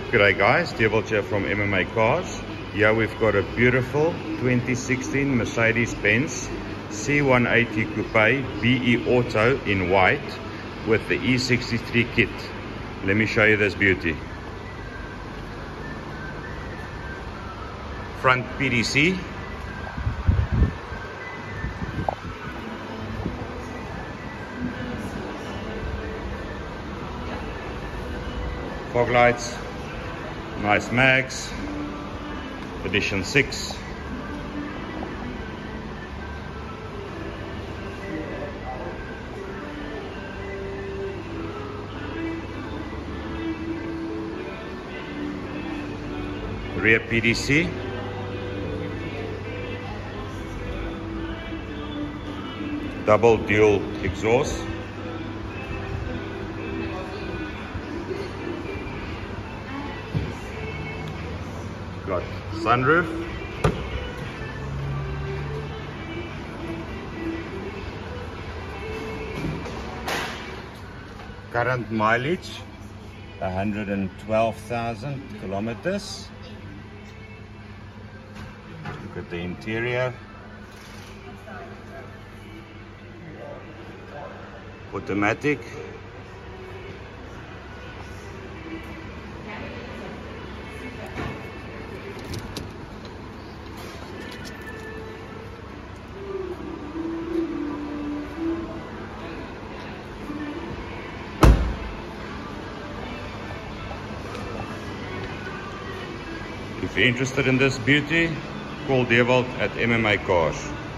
G'day guys, Devil here from MMA Cars. Here we've got a beautiful 2016 Mercedes-Benz C180 Coupe BE Auto in white with the E63 kit. Let me show you this beauty. Front PDC. Fog lights. Nice mags, edition 6. Rear PDC. Double dual exhaust. Got sunroof, current mileage 112,000 kilometers. Look at the interior, automatic. If you're interested in this beauty, call Devil at MMA Cars.